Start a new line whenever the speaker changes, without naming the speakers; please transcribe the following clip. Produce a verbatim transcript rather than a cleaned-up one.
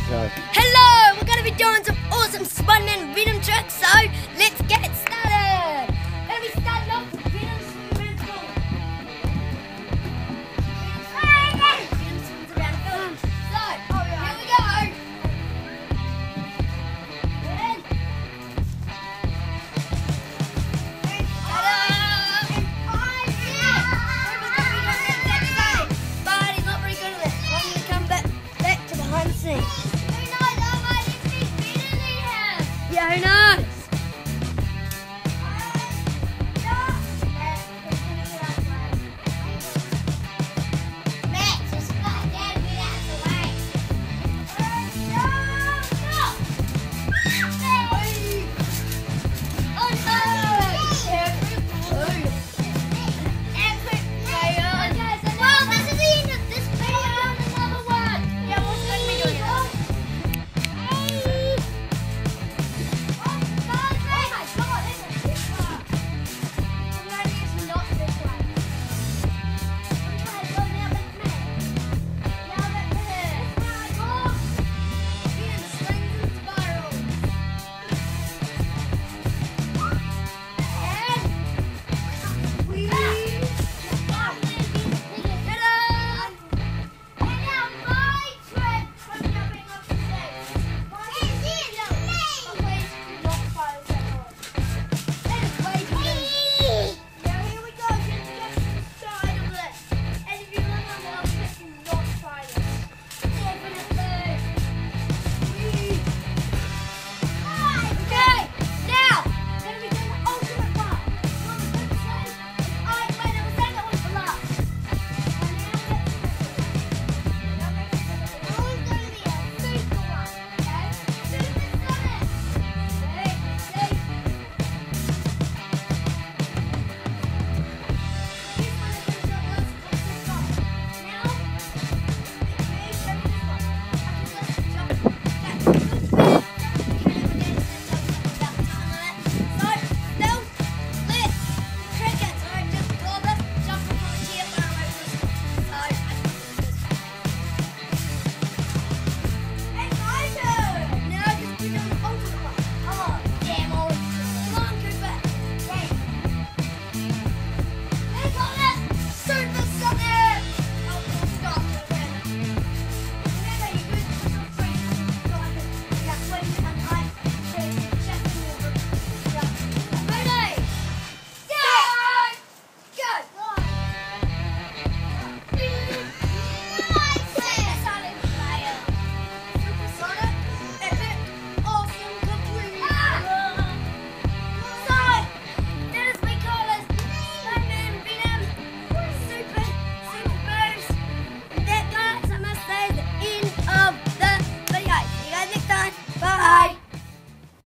So.
Hello! We're going to be doing some awesome Spider-Man Venom tricks, so let's get it started! Going to be starting off with Venom's mental. Venom swings around the village. So, here we go! Ready? Ta-da! But he's not very good at it. So I'm going to come back, back to behind the scenes. Yeah, who knows?